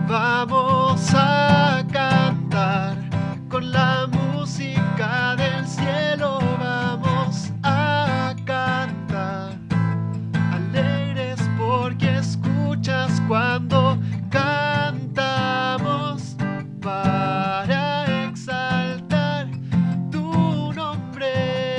Vamos a cantar con la música del cielo. Vamos a cantar alegres porque escuchas cuando cantamos para exaltar tu nombre.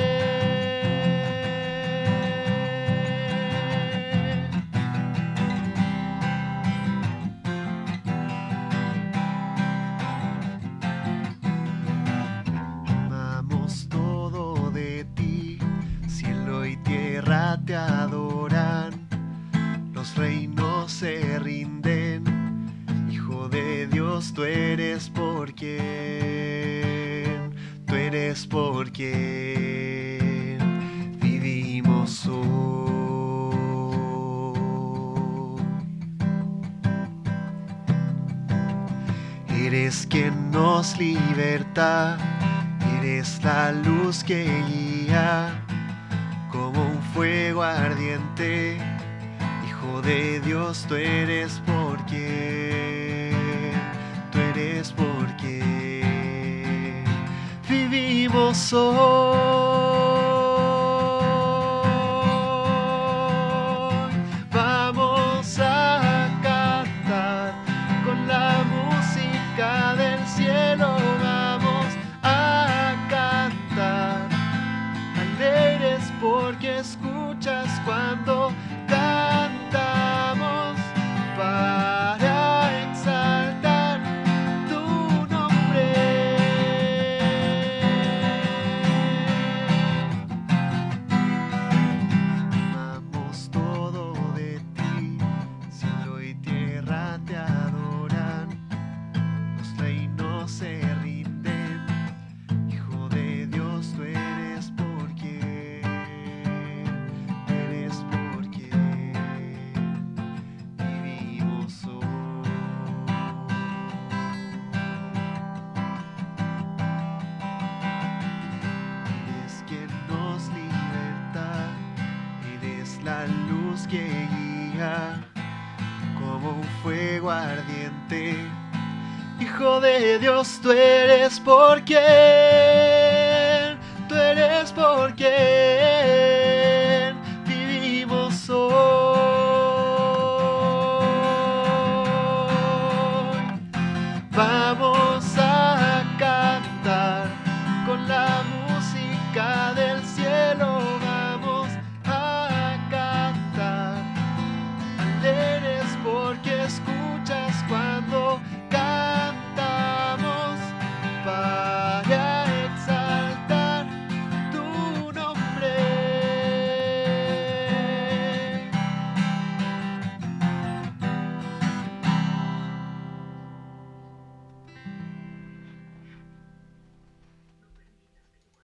Amamos todo de ti, cielo y tierra te adoran, los reinos se rinden, Hijo de Dios, tú eres por quien vivimos hoy. Eres quien nos liberta, eres la luz que guía, como un fuego ardiente. Hijo de Dios, tú eres por quien vivimos hoy. Vamos a cantar con la música del cielo. Vamos a cantar alegres porque escuchas cuando cantamos para exaltar tu nombre. Amamos todo de ti, cielo y tierra te adoran, los reinos se rinden, Hijo de Dios, tú eres por quien vivimos hoy. Eres quien nos liberta, eres la luz que guía, como un fuego ardiente. Hijo de Dios, tú eres por quien